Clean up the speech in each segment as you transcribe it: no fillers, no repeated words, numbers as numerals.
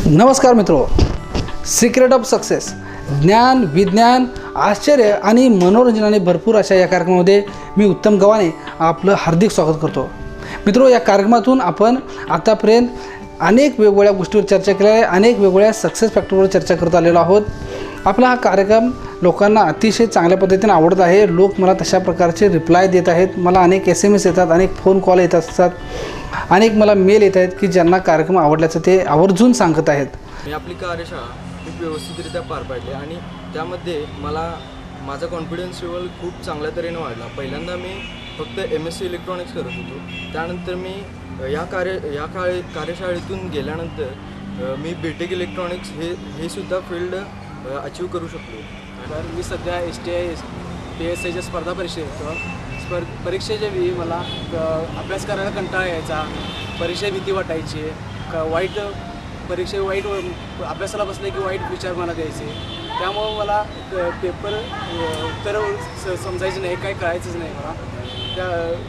नमस्कार मित्रो, secret of success ज्ञान, विज्ञान, आश्चर्य आणि मनोरंजनाने भरपूर अशा या कार्यक्रमामध्ये मी उत्तम गवाने आपलं हार्दिक स्वागत करतो। मित्रो, या कार्यक्रमातून आपण आतापर्यंत अनेक वेगवेगळ्या गोष्टीवर चर्चा केली आहे, अनेक वेगवेगळ्या सक्सेस फॅक्टरवर चर्चा करत आलेलो आहोत। आपला हा कार्यक्रम लोकांना अतिशय चांगल्या पद्धतीने आवडत आहे। लोक मला तशा प्रकारचे रिप्लाय देत आहेत, मला अनेक SMS येतात, अनेक फोन कॉल येत असतात, अनेक मला मेल येत आहेत की ज्यांना कार्यक्रम आवडल्याचं ते आवर्जून सांगत आहेत। मी आपली कार्यशाळा खूप व्यवस्थितरित्या पार पाडली आणि त्यामध्ये मला माझा कॉन्फिडन्स लेवल खूप चांगल्या तऱ्हेने वाढला। पहिल्यांदा मी फक्त MSc इलेक्ट्रॉनिक्स करत होतो, त्यानंतर मी या कार्यशाळेतून गेल्यानंतर मी BTech इलेक्ट्रॉनिक्स हे सुद्धा फील्ड अचीव करू शकलो। तर मी सध्या STI PSIच्या स्पर्धा परीक्षेच्या वेळी मला अभ्यास करायला कंटाळा यायचा, परीक्षा भीती वाटायची, वाईट अभ्यासाला बसले की वाईट विचार मला द्यायचे। त्यामुळे मला पेपर उत्तर समजायचे नाही, काही कळायचंच नाही मला। त्या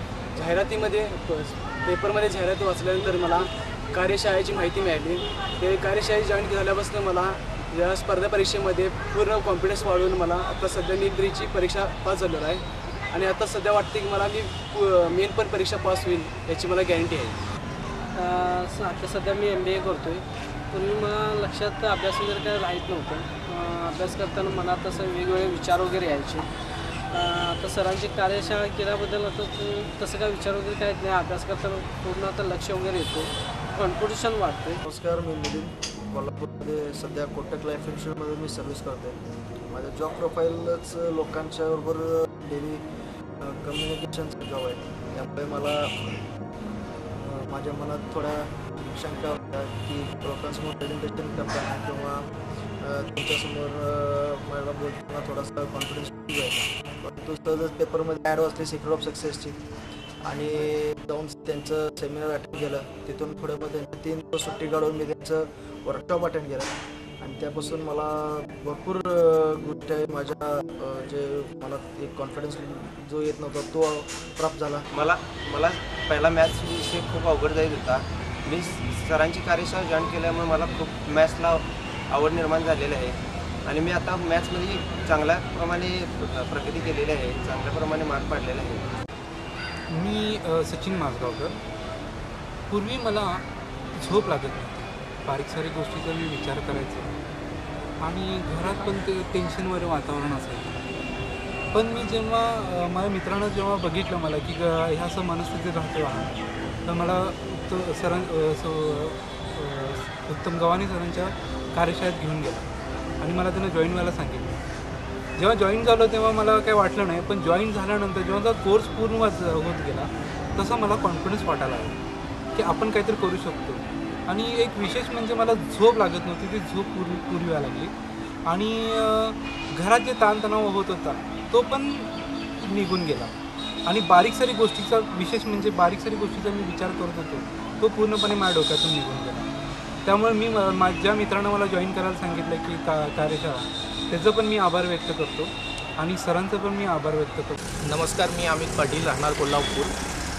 पेपरमध्ये जाहिराती वाचल्यानंतर मला कार्यशाळेची माहिती मिळाली। ते कार्यशाळेत जॉईन झाल्यापासून मला या स्पर्धा परीक्षेमध्ये पूर्ण कॉन्फिडन्स वाढवून मला आता सध्या नीट 3ची परीक्षा पास झालेलो आहे आणि आता सध्या वाटते की मला मेन पण परीक्षा पास होईल याची मला गॅरंटी आहे। आता सध्या मी MBA करतो आहे। पूर्वी मला लक्षात अभ्यास वगैरे काय राहत नव्हतं। अभ्यास करताना मनात तसं वेगवेगळे विचार वगैरे यायचे। आता सरांची कार्यशाळा केल्याबद्दल आता तसं काय विचार वगैरे काय नाही, अभ्यास करताना पूर्ण आता लक्ष वगैरे येतो, कॉन्फिडन्स वाढतो। नमस्कार, मी मिलिंद, कोल्हापूरमध्ये सध्या कोटक लाईफ इन्शुरन्समध्ये मी सर्व्हिस करतो। माझं जॉब प्रोफाईलच लोकांच्या बरोबर डेली कम्युनिकेशनचा जॉब आहे, त्यामुळे मला माझ्या मनात थोड्या शंका होत्या की लोकांसमोर प्रेझेंटेशन करताना किंवा तुमच्यासमोर मला बोलताना थोडासा कॉन्फिडन्स यायचा। परंतु सहजच पेपरमध्ये ॲड वाचली सिक्रेट ऑफ सक्सेसची आणि जाऊन त्यांचं सेमिनार अटेंड केलं। तिथून पुढे मग त्यांचे 3 दिवस सुट्टी काढून मी त्यांचं वर्कशॉप अटेंड केलं आणि त्यापासून मला भरपूर गोष्टी आहे माझ्या जे मला एक कॉन्फिडन्स जो येत नव्हता तो प्राप्त झाला। मला पहिला मॅथ्स विषय खूप अवघड जायत होता। मी सरांची कार्यशाळा जॉईन केल्यामुळे मला खूप मॅथ्सला आवड निर्माण झालेली आहे आणि मी आता मॅथ्समध्ये चांगल्या प्रमाणे प्रगती केलेली आहे, चांगल्या प्रमाणे मार्क पाडलेले आहे। मी सचिन माजगावकर। पूर्वी मला झोप लागत नव्हती, बारीक सारी गोष्टीचा मी विचार करायचो आणि घरात पण ते टेन्शनवर वातावरण असायचं। पण मी जेव्हा माझ्या मित्रांना जेव्हा बघितलं मला की ह्या असं मनस्थितीत राहतो आहे, तर मला उत्तम गवाने सरांच्या कार्यशाळेत घेऊन गेला आणि मला त्यांना जॉईन व्हायला सांगितलं। जेव्हा जॉईन झालो तेव्हा मला काही वाटलं नाही, पण जॉईन झाल्यानंतर जेव्हा कोर्स पूर्ण होत गेला तसा मला कॉन्फिडन्स वाटायला लागला की आपण काहीतरी करू शकतो। आणि एक विशेष म्हणजे मला झोप लागत नव्हती, ती झोप पूर्वी व्हायला लागली आणि घरात जे ताणतणाव होत होता तो पण निघून गेला आणि बारीक सारी गोष्टीचा मी विचार करत होतो तो पूर्णपणे माझ्या डोक्यातून निघून गेला। त्यामुळे मी माझ्या मित्रांना मला जॉईन करायला सांगितलं की कार्यशाळा, त्याचं पण मी आभार व्यक्त करतो आणि सरांचं पण मी आभार व्यक्त करतो। नमस्कार, मी अमित पाटील, राहणार कोल्हापूर।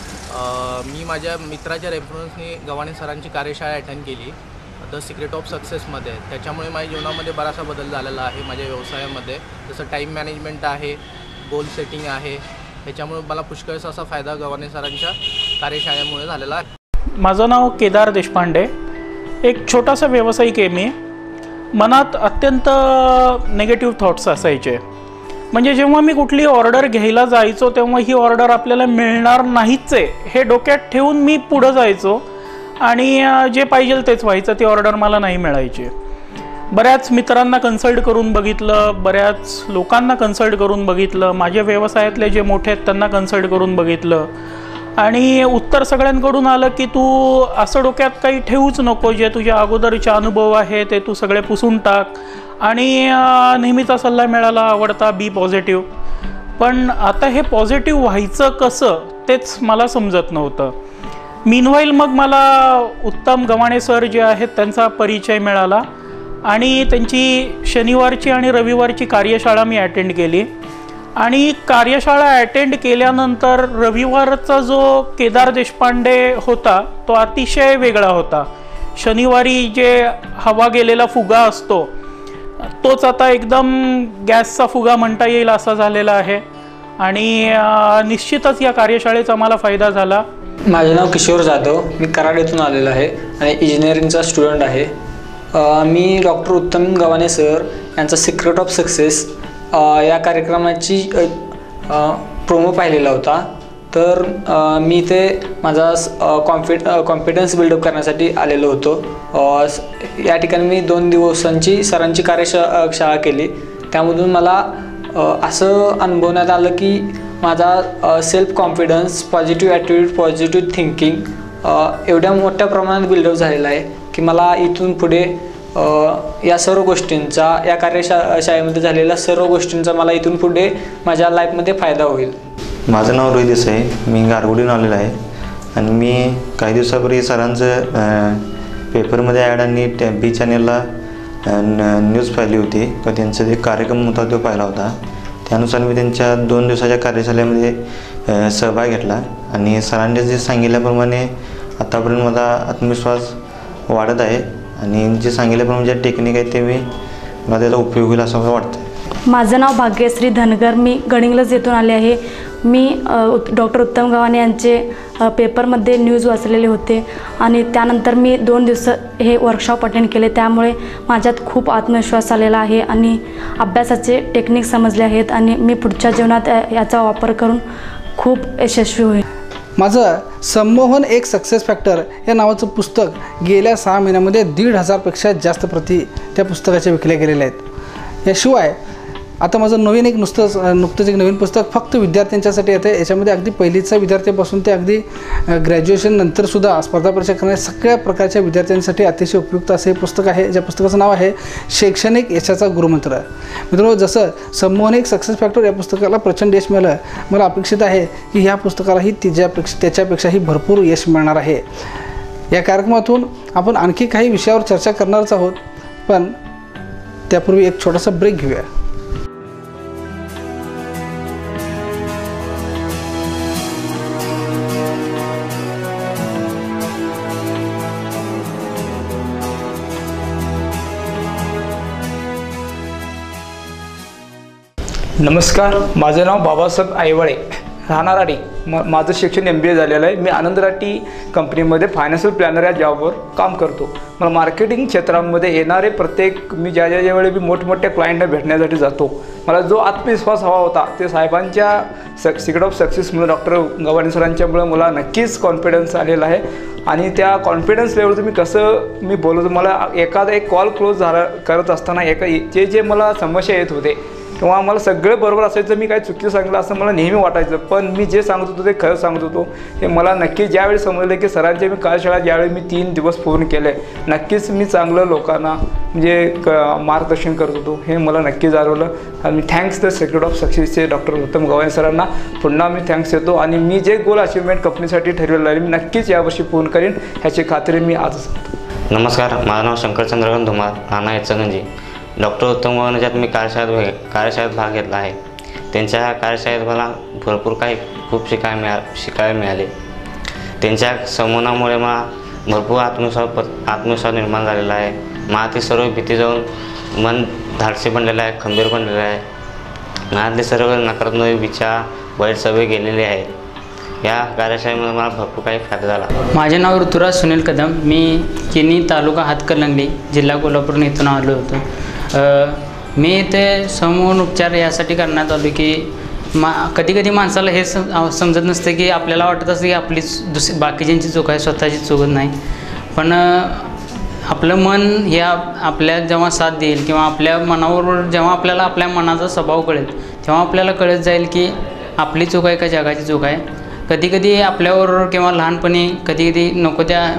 मी माझ्या मित्राच्या रेफरन्सने गव्हाणे सरांची कार्यशाळा अटेंड केली द सिक्रेट ऑफ सक्सेसमध्ये। त्याच्यामुळे माझ्या जीवनामध्ये बराचसा बदल झालेला आहे। माझ्या व्यवसायामध्ये जसं टाईम मॅनेजमेंट आहे, गोल सेटिंग आहे, त्याच्यामुळे मला पुष्कळसा असा फायदा गव्हाणे सरांच्या कार्यशाळेमुळे झालेला आहे। माझं नाव केदार देशपांडे, एक छोटासा व्यावसायिक आहे मी। मनात अत्यंत नेगेटिव्ह थॉट्स असायचे, म्हणजे जेव्हा मी कुठली ऑर्डर घ्यायला जायचो तेव्हा ही ऑर्डर आपल्याला मिळणार नाहीच आहे हे डोक्यात ठेवून मी पुढं जायचो आणि जे पाहिजे तेच व्हायचं, ती ऑर्डर मला नाही मिळायची। बऱ्याच मित्रांना कन्सल्ट करून बघितलं, बऱ्याच लोकांना कन्सल्ट करून बघितलं, माझ्या व्यवसायातले जे मोठे आहेत त्यांना कन्सल्ट करून बघितलं आणि उत्तर सगळ्यांकडून आलं की तू असं डोक्यात काही ठेवूच नको, जे तुझ्या अगोदरचे अनुभव आहे ते तू सगळे पुसून टाक आणि नेहमीचा सल्ला मिळाला आवडता बी पॉझिटिव्ह। पण आता हे पॉझिटिव्ह व्हायचं कसं तेच मला समजत नव्हतं। मीनवाईल मग मला उत्तम गवाणे सर जे आहेत त्यांचा परिचय मिळाला आणि त्यांची शनिवारची आणि रविवारची कार्यशाळा मी अटेंड केली आणि कार्यशाळा अटेंड केल्यानंतर रविवारचा जो केदार देशपांडे होता तो अतिशय वेगळा होता। शनिवारी जे हवा गेलेला फुगा असतो तोच आता एकदम गॅसचा फुगा म्हणता येईल असा झालेला आहे आणि निश्चितच या कार्यशाळेचा आम्हाला फायदा झाला. माझे नाव किशोर जाधव, मी कराड येथून आलेलो आहे आणि इंजिनिअरिंगचा स्टुडंट आहे. मी डॉक्टर उत्तम गवाने सर यांचा सिक्रेट ऑफ सक्सेस या कार्यक्रमाची प्रोमो पाहिलेला होता. तर मी ते माझा कॉन्फिडन्स बिल्डअप करण्यासाठी आलेलो होतो. या ठिकाणी मी 2 दिवसांची सरांची कार्यशाळा केली. त्यामधून मला असं अनुभवण्यात आलं की माझा self confidence, positive attitude, positive thinking एवढ्या मोठ्या प्रमाणात बिल्डअप झालेला आहे की मला इथून पुढे या सर्व गोष्टींचा, या कार्यशाळेमध्ये झालेल्या सर्व गोष्टींचा मला इथून पुढे माझ्या लाईफमध्ये फायदा होईल. माझं नाव रोहित देसाई, मी गारगोडीहून आलेलो आहे आणि मी काही दिवसापूर्वी सरांचं पेपरमध्ये ॲड आणि बी चॅनेलला न्यूज पाहिली होती तर त्यांचा जे कार्यक्रम होता तो पाहिला होता. त्यानुसार मी त्यांच्या 2 दिवसाच्या कार्यशाळेमध्ये सहभाग घेतला आणि सरांनी जे सांगितल्याप्रमाणे आतापर्यंत माझा आत्मविश्वास वाढत आहे आणि जे सांगितल्याप्रमाणे जे टेक्निक आहे ते मला त्याचा उपयोग होईल असं मला वाटतं. माझं नाव भाग्यश्री धनगर, मी गडिंग्लज येथून आले आहे. मी डॉक्टर उत्तम गव्हाणे यांचे पेपरमध्ये न्यूज वाचलेले होते आणि त्यानंतर मी 2 दिवस हे वर्कशॉप अटेंड केले. त्यामुळे माझ्यात खूप आत्मविश्वास आलेला आहे आणि अभ्यासाचे टेक्निक समजले आहेत आणि मी पुढच्या जीवनात याचा वापर करून खूप यशस्वी होईल. माझं संमोहन एक सक्सेस फॅक्टर या नावाचं पुस्तक गेल्या 6 महिन्यामध्ये 1,500पेक्षा जास्त प्रती त्या पुस्तकाच्या विकल्या गेलेल्या आहेत. याशिवाय आता माझं नुकतंच एक नवीन पुस्तक फक्त विद्यार्थ्यांच्यासाठी येतं. याच्यामध्ये अगदी पहिलीचा विद्यार्थ्यापासून ते अगदी ग्रॅज्युएशन नंतरसुद्धा स्पर्धा परीक्षा करणाऱ्या सगळ्या प्रकारच्या विद्यार्थ्यांसाठी अतिशय उपयुक्त असं हे पुस्तक आहे, ज्या पुस्तकाचं नाव आहे शैक्षणिक यशाचा गुरुमंत्र. मित्रांनो, जसं संमोहन एक सक्सेस फॅक्टर या पुस्तकाला प्रचंड यश मिळालं, मला अपेक्षित आहे की ह्या पुस्तकालाही त्याच्यापेक्षाही भरपूर यश मिळणार आहे. या कार्यक्रमातून आपण आणखी काही विषयावर चर्चा करणारच आहोत, पण त्यापूर्वी एक छोटासा ब्रेक घेऊया. नमस्कार, माझं नाव बाबासाहेब आईवाळे, राहणार आडी. माझं शिक्षण MBA झालेलं आहे. मी आनंद राठी कंपनीमध्ये फायनान्शियल प्लॅनर या जॉबवर काम करतो. मला मार्केटिंग क्षेत्रामध्ये येणारे मी ज्या वेळी मी मोठमोठ्या क्लायंटना भेटण्यासाठी जातो, मला जो आत्मविश्वास हवा होता ते साहेबांच्या सिक्रेट ऑफ सक्सेसमुळे, डॉक्टर गव्हाणे सरांच्यामुळे मला नक्कीच कॉन्फिडन्स आलेला आहे. आणि त्या कॉन्फिडन्स लेवलचं मी बोलतो, मला एखादा एक कॉल क्लोज करत असताना जे मला समस्या येत होते किंवा मला सगळं बरोबर असायचं, मी काही चुकीचं सांगितलं असं मला नेहमी वाटायचं, पण मी जे सांगत होतो ते खरं सांगत होतो. हे मला नक्की ज्यावेळी समजलं की सरांच्या मी कार्यशाळा ज्यावेळी मी 3 दिवस पूर्ण केले, नक्कीच मी चांगलं लोकांना मार्गदर्शन करत होतो हे मला नक्की जाणवलं. आणि मी थँक्स द सिक्रेट ऑफ सक्सेसचे डॉक्टर उत्तम गव्हाणे सरांना पुन्हा मी थँक्स देतो. आणि मी जे गोल अचिव्हमेंट कंपनीसाठी ठरवलेलं आहे मी नक्कीच यावर्षी पूर्ण करीन ह्याची खात्री मी आज सांगतो. नमस्कार, माझं नाव शंकर चंद्रकांत धुमार, राहणार इचलकरंजी. डॉक्टर उत्तम गव्हाणेच्यात मी कार्यशाळेत भाग घेतला आहे. त्यांच्या ह्या कार्यशाळेत मला भरपूर खूप शिकायला मिळाले. त्यांच्या संमोहनामुळे मला भरपूर आत्मविश्वास निर्माण झालेला आहे. मला ती सर्व भीती जाऊन मन धाडसी बनलेलं आहे, खंबीर बनलेलं आहे. मनातले सर्व नकारात्मक विचार, वाईट सवय गेलेले आहेत. या कार्यशाळेमध्ये मला भरपूर काही फायदा झाला. माझे नाव ऋतुराज सुनील कदम, मी किनी तालुका हातकणंगले, जिल्हा कोल्हापूर इथून आलो होतो. मी इथे समूह उपचार यासाठी करण्यात आलो की कधी माणसाला हे समजत नसतं की आपल्याला वाटत असतं की आपली बाकीच्यांची चूक आहे, स्वतःची चूक नाही. पण आपलं मन हे आपल्या जेव्हा साथ देईल किंवा आपल्या मनाबरोबर जेव्हा आपल्याला आपल्या मनाचा स्वभाव कळेल तेव्हा आपल्याला कळत जाईल की आपली चूक आहे का जगाची चूक आहे. कधी आपल्याबरोबर किंवा लहानपणी कधी नको त्या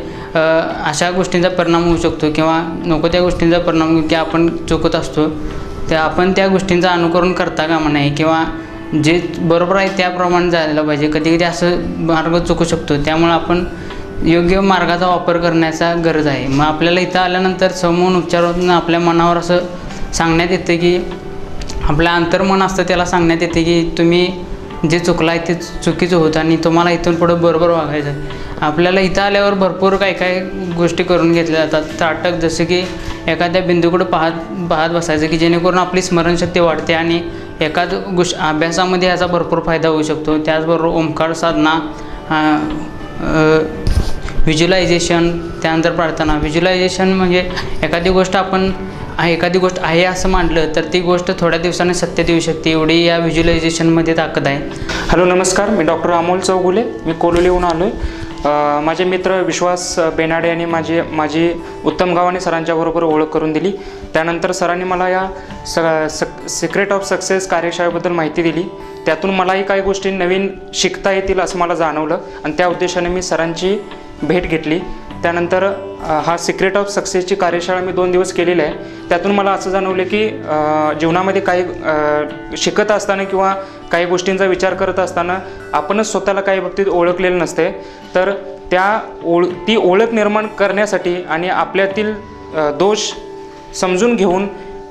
अशा गोष्टींचा परिणाम होऊ शकतो किंवा नको त्या गोष्टींचा परिणाम की आपण चुकत असतो, आपण त्या गोष्टींचा अनुकरण करता कामा नये किंवा जे बरोबर आहे त्याप्रमाणे जायला पाहिजे. कधी असं मार्ग चुकू शकतो, त्यामुळे आपण योग्य मार्गाचा वापर करण्याचा गरज आहे. मग आपल्याला इथं आल्यानंतर समूह उपचारातून आपल्या मनावर असं सांगण्यात येतं की आपलं अंतर्मन असतं त्याला सांगण्यात येते की तुम्ही जे चुकलं आहे ते चुकीचं होतं आणि तुम्हाला इथून पुढं बरोबर वागायचं आहे. आपल्याला इथं आल्यावर भरपूर काय काय गोष्टी करून घेतल्या जातात. त्राटक जसं की एखाद्या बिंदूकडे पाहत बसायचं की जेणेकरून आपली स्मरणशक्ती वाढते आणि एखाद अभ्यासामध्ये याचा भरपूर फायदा होऊ शकतो. त्याचबरोबर ओंकार साधना, व्हिज्युलायझेशन, त्यानंतर प्रार्थना. व्हिज्युलायझेशन म्हणजे एखादी गोष्ट आहे असं मांडलं तर ती गोष्ट थोड्या दिवसाने सत्यात येऊ शकते, एवढी या व्हिज्युलायझेशनमध्ये ताकद आहे. हॅलो नमस्कार, मी डॉक्टर अमोल चौगुले, मी कोलोलीहून आलो आहे. माझे मित्र विश्वास बेनाडे यांनी माझी उत्तम गव्हाणे सरांच्याबरोबर ओळख करून दिली. त्यानंतर सरांनी मला या सिक्रेट ऑफ सक्सेस कार्यशाळेबद्दल माहिती दिली. त्यातून मलाही काही गोष्टी नवीन शिकता येतील असं मला जाणवलं आणि त्या उद्देशाने मी सरांची भेट घेतली. त्यानंतर हा सिक्रेट ऑफ सक्सेसची कार्यशाळा मी 2 दिवस केलेली आहे. त्यातून मला असं जाणवलं की जीवनामध्ये काही शिकत असताना किंवा काही गोष्टींचा विचार करत असताना आपणच स्वतःला काही बाबतीत ओळखलेलं नसते, तर ती ओळख निर्माण करण्यासाठी आणि आपल्यातील दोष समजून घेऊन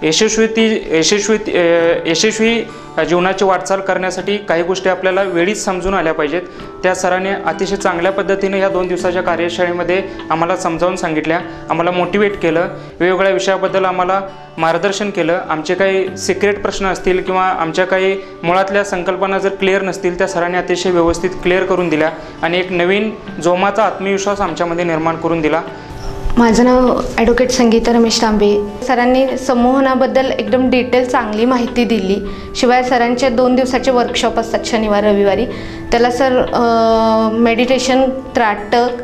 यशस्वी जीवनाची वाटचाल करण्यासाठी काही गोष्टी आपल्याला वेळीच समजून आल्या पाहिजेत. त्या सरांनी अतिशय चांगल्या पद्धतीने या 2 दिवसाच्या कार्यशाळेमध्ये आम्हाला समजावून सांगितल्या, आम्हाला मोटिवेट केलं, वेगवेगळ्या विषयाबद्दल आम्हाला मार्गदर्शन केलं. आमचे काही सिक्रेट प्रश्न असतील किंवा आमच्या काही मुळातल्या संकल्पना जर क्लिअर नसतील त्या सरांनी अतिशय व्यवस्थित क्लिअर करून दिल्या आणि एक नवीन जोमाचा आत्मविश्वास आमच्यामध्ये निर्माण करून दिला. माझं नाव ॲडव्होकेट संगीता रमेश तांबे. सरांनी संमोहनाबद्दल एकदम डिटेल चांगली माहिती दिली. शिवाय सरांचे 2 दिवसाचे वर्कशॉप असतात शनिवार रविवारी. त्याला सर मेडिटेशन, त्राटक,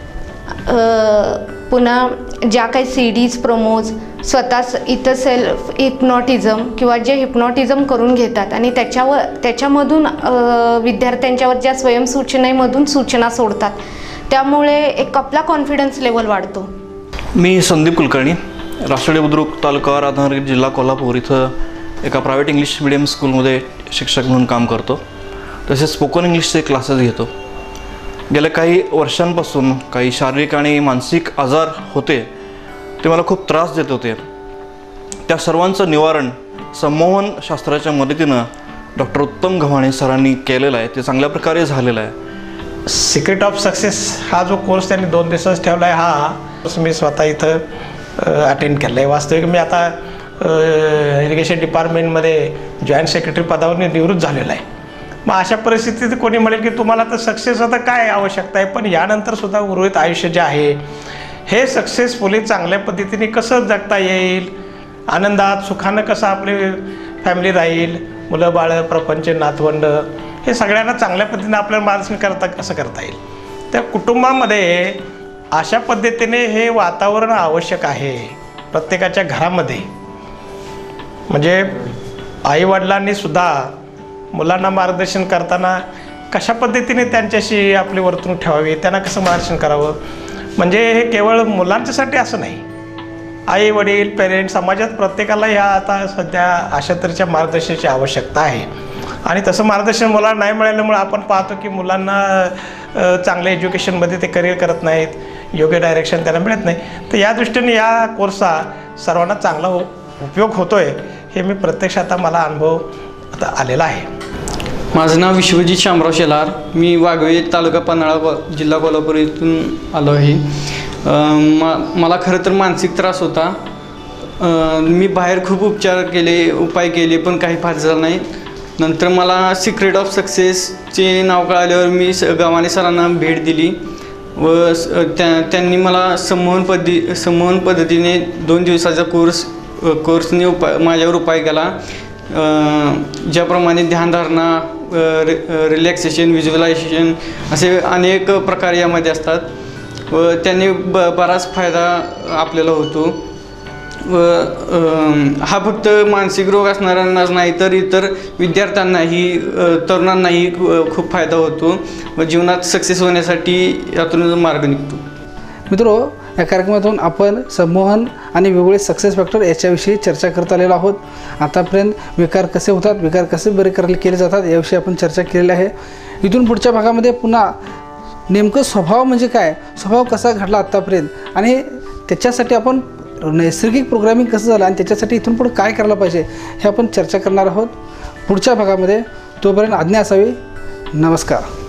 पुन्हा ज्या काही CDs प्रोमोज, स्वतः इथं सेल्फ हिप्नॉटिझम किंवा जे हिप्नॉटिझम करून घेतात आणि त्याच्यामधून विद्यार्थ्यांच्यावर ज्या स्वयंसूचनेमधून सूचना सोडतात, त्यामुळे एक आपला कॉन्फिडन्स लेवल वाढतो. मी संदीप कुलकर्णी, राष्ट्रवादी बुद्रुक, तालुका राधानगरी, जिल्हा कोल्हापूर इथं एका प्रायव्हेट इंग्लिश मिडियम स्कूलमध्ये शिक्षक म्हणून काम करतो. तसेच स्पोकन इंग्लिशचे क्लासेस घेतो. गेल्या काही वर्षांपासून काही शारीरिक आणि मानसिक आजार होते, ते मला खूप त्रास देत होते. त्या सर्वांचं निवारण संमोहन शास्त्राच्या मदतीनं डॉक्टर उत्तम गव्हाणे सरांनी केलेलं आहे. ते चांगल्या प्रकारे झालेलं आहे. सिक्रेट ऑफ सक्सेस हा जो कोर्स त्यांनी 2 दिवसाच ठेवला आहे, हा मी स्वतः इथं अटेंड केला आहे. वास्तविक मी आता इरिगेशन डिपार्टमेंटमध्ये जॉईंट सेक्रेटरी पदावर निवृत्त झालेला आहे. मग अशा परिस्थितीत कोणी म्हणेल की तुम्हाला तर सक्सेस आता काय आवश्यकता आहे, पण यानंतर सुद्धा उर्वरित आयुष्य जे आहे हे सक्सेसफुली चांगल्या पद्धतीने कसं जगता येईल, आनंदात सुखानं कसं आपली फॅमिली राहील, मुलं बाळं, प्रपंच, नातवंड, हे सगळ्यांना चांगल्या पद्धतीने आपल्याला मार्गदर्शन कसं करता येईल. त्या कुटुंबामध्ये अशा पद्धतीने हे वातावरण आवश्यक आहे प्रत्येकाच्या घरामध्ये. म्हणजे आईवडिलांनी सुद्धा मुलांना मार्गदर्शन करताना कशा पद्धतीने त्यांच्याशी आपली वर्तणूक ठेवावी, त्यांना कसं मार्गदर्शन करावं. म्हणजे हे केवळ मुलांच्यासाठी असं नाही, आई वडील, पेरेंट्स, समाजात प्रत्येकाला ह्या आता सध्या अशा तऱ्हेच्या मार्गदर्शनाची आवश्यकता आहे. आणि तसं मार्गदर्शन मुलांना नाही मिळाल्यामुळे आपण पाहतो की मुलांना चांगल्या एज्युकेशनमध्ये ते करिअर करत नाहीत, योग्य डायरेक्शन त्यांना मिळत नाही. तर या दृष्टीने या कोर्सचा सर्वांना चांगला उपयोग होतो आहे, हे मी प्रत्यक्षात मला अनुभव आता आलेला आहे. माझं नाव विश्वजित शामराव शेलार, मी वाघवे, तालुका पन्हाळा, जिल्हा कोल्हापूर इथून आलो आहे. मला खरं तर मानसिक त्रास होता. मी बाहेर खूप उपाय केले पण काही फायदा झाला नाही. नंतर मला सिक्रेट ऑफ सक्सेसचे नाव कळाल्यावर मी गव्हाणे सरांना भेट दिली व त्यांनी मला संमोहन पद्धतीने 2 दिवसाचा कोर्सने माझ्यावर उपाय केला. ज्याप्रमाणे ध्यानधारणा, रिलॅक्सेशन, व्हिज्युलायझेशन असे अनेक प्रकार यामध्ये असतात व त्यांनी बराच फायदा आपल्याला होतो. व हा फक्त मानसिक रोग असणाऱ्यांनाच नाही तर इतर विद्यार्थ्यांनाही, तरुणांनाही खूप फायदा होतो व जीवनात सक्सेस होण्यासाठी यातून मार्ग निघतो. मित्रो, या कार्यक्रमातून आपण संमोहन आणि वेगवेगळे सक्सेस फॅक्टर याच्याविषयी चर्चा करत आलेलो आहोत. आतापर्यंत विकार कसे होतात, विकार कसे बरे केले जातात याविषयी आपण चर्चा केलेली आहे. इथून पुढच्या भागामध्ये पुन्हा नेमकं स्वभाव म्हणजे काय, स्वभाव कसा घडला आत्तापर्यंत आणि त्याच्यासाठी आपण नैसर्गिक प्रोग्रामिंग कसं झालं आणि त्याच्यासाठी इथून पुढे काय करायला पाहिजे हे आपण चर्चा करणार आहोत पुढच्या भागामध्ये. तोपर्यंत आज्ञा असावी. नमस्कार.